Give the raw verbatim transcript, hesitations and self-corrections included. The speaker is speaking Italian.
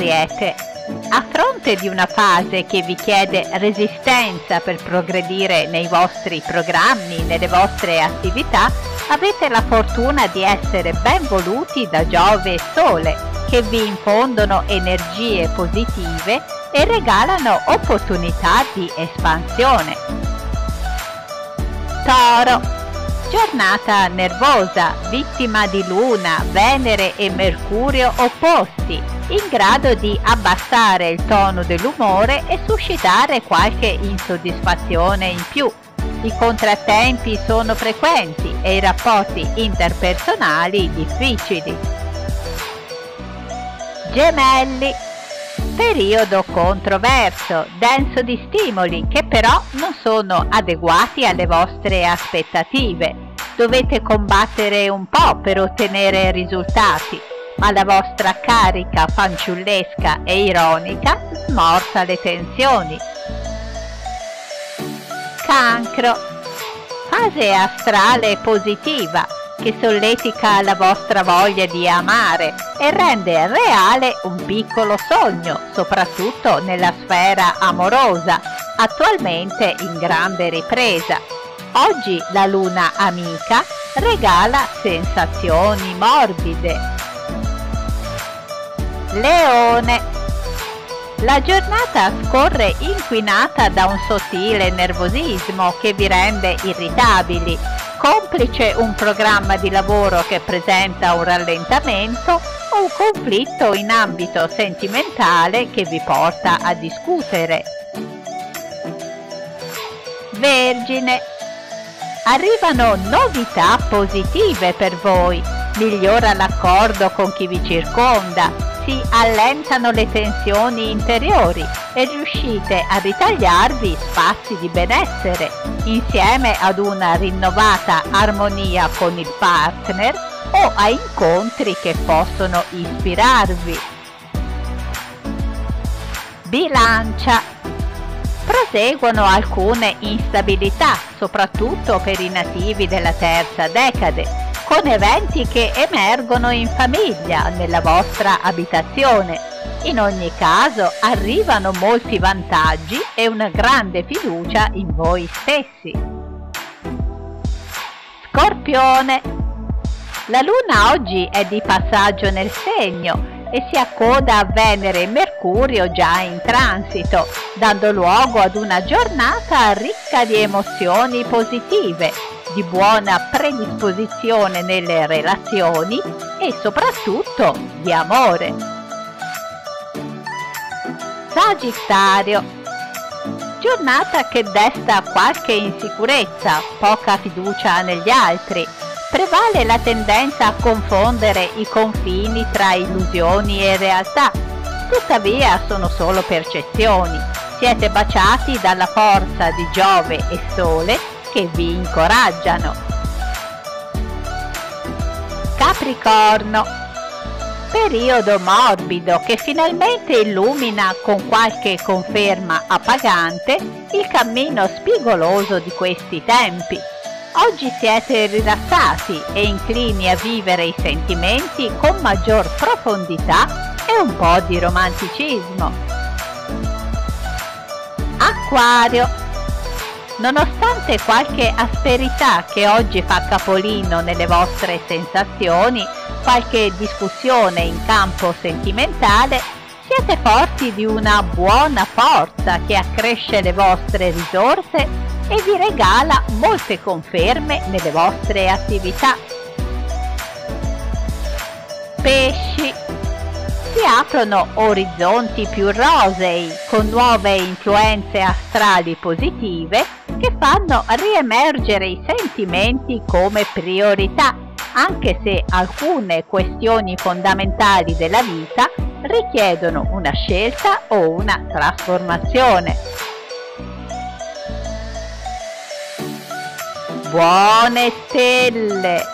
Ariete, a fronte di una fase che vi chiede resistenza per progredire nei vostri programmi, nelle vostre attività, avete la fortuna di essere ben voluti da Giove e Sole, che vi infondono energie positive e regalano opportunità di espansione. Toro. Giornata nervosa, vittima di Luna, Venere e Mercurio opposti, in grado di abbassare il tono dell'umore e suscitare qualche insoddisfazione in più. I contrattempi sono frequenti e i rapporti interpersonali difficili. Gemelli. Periodo controverso, denso di stimoli che però non sono adeguati alle vostre aspettative. Dovete combattere un po' per ottenere risultati, ma la vostra carica fanciullesca e ironica smorza le tensioni. Cancro. Fase astrale positiva che solletica la vostra voglia di amare e rende reale un piccolo sogno, soprattutto nella sfera amorosa, attualmente in grande ripresa. Oggi la luna amica regala sensazioni morbide. Leone. La giornata scorre inquinata da un sottile nervosismo che vi rende irritabili, complice un programma di lavoro che presenta un rallentamento o un conflitto in ambito sentimentale che vi porta a discutere. Vergine. Arrivano novità positive per voi, migliora l'accordo con chi vi circonda, si allentano le tensioni interiori e riuscite a ritagliarvi spazi di benessere, insieme ad una rinnovata armonia con il partner o a incontri che possono ispirarvi. Bilancia. Proseguono alcune instabilità, soprattutto per i nativi della terza decade, con eventi che emergono in famiglia, nella vostra abitazione. In ogni caso arrivano molti vantaggi e una grande fiducia in voi stessi. Scorpione. La luna oggi è di passaggio nel segno e si accoda a Venere e Mercurio già in transito, dando luogo ad una giornata ricca di emozioni positive, di buona predisposizione nelle relazioni e soprattutto di amore. Sagittario. Giornata che desta qualche insicurezza, poca fiducia negli altri. Prevale la tendenza a confondere i confini tra illusioni e realtà. Tuttavia sono solo percezioni. Siete baciati dalla forza di Giove e Sole che vi incoraggiano. Capricorno. Periodo morbido che finalmente illumina con qualche conferma appagante il cammino spigoloso di questi tempi. Oggi siete rilassati e inclini a vivere i sentimenti con maggior profondità e un po' di romanticismo. Acquario. Nonostante qualche asperità che oggi fa capolino nelle vostre sensazioni, qualche discussione in campo sentimentale, siete forti di una buona forza che accresce le vostre risorse e vi regala molte conferme nelle vostre attività. Pesci. Si aprono orizzonti più rosei con nuove influenze astrali positive che fanno riemergere i sentimenti come priorità, anche se alcune questioni fondamentali della vita richiedono una scelta o una trasformazione. Buone stelle!